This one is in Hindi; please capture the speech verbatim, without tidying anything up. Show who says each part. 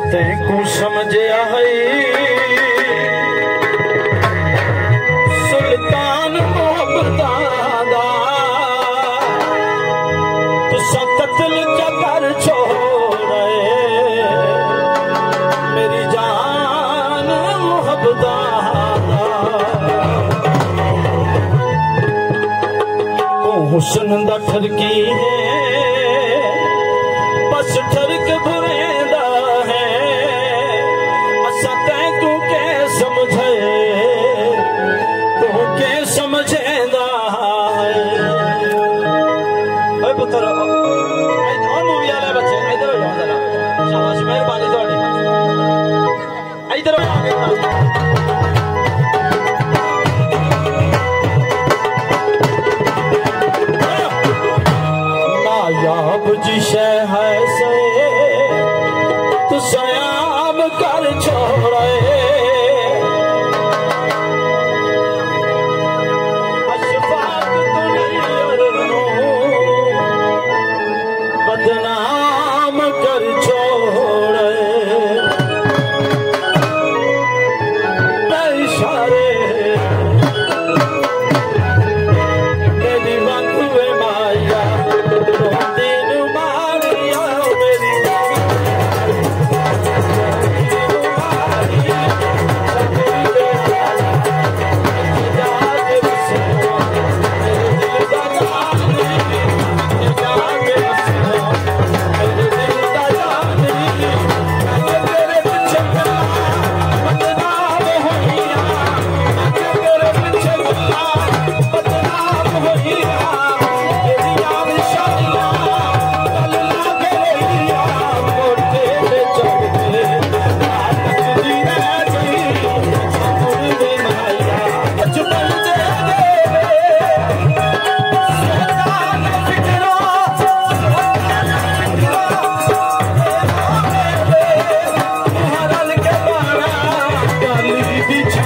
Speaker 1: तैको समझया है सुल्तान मोहब्बता दा तुसा कत्ल कर छोड़े मेरी जान मोहब्बता दा ओ हुस्न दा ठरकी है बस ठरक बुरेंदा है असा तैको के समझे तू के समझेंदा है। ओए पुत्र ओ मूवी वाले बच्चे इधर आओ जरा शाबाश मेहरबानी थोड़ी इधर आओ नायाब जी शह है से तू सयाब कर छोड़े अशफाक दुनियर नू बदनाम कर छोड़े इशारे मेरी वक्वे माया Beach